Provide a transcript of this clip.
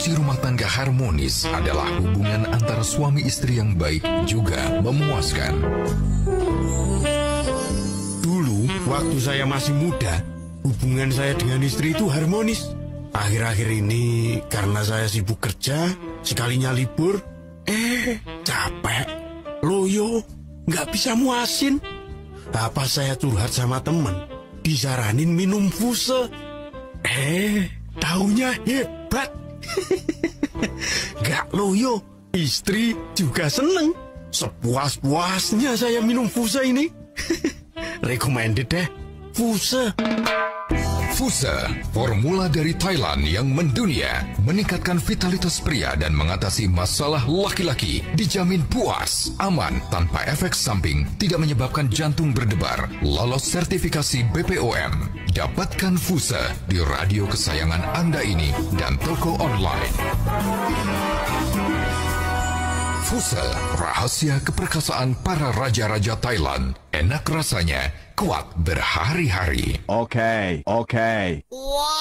Fondasi rumah tangga harmonis adalah hubungan antara suami istri yang baik juga memuaskan. Dulu, waktu saya masih muda, hubungan saya dengan istri itu harmonis. Akhir-akhir ini, karena saya sibuk kerja, sekalinya libur, capek, loyo, nggak bisa muasin. Apa saya curhat sama temen, disaranin minum fuse. Taunya hebat. Gak loyo, istri juga seneng. Sepuas-puasnya saya minum fuse ini. Recommended deh, fuse. Fuse, formula dari Thailand yang mendunia, meningkatkan vitalitas pria dan mengatasi masalah laki-laki, dijamin puas, aman, tanpa efek samping, tidak menyebabkan jantung berdebar, lolos sertifikasi BPOM. Dapatkan Fuse di radio kesayangan Anda ini dan toko online. Fuse, rahasia keperkasaan para raja-raja Thailand. Enak rasanya, kuat berhari-hari. Okay. Wow.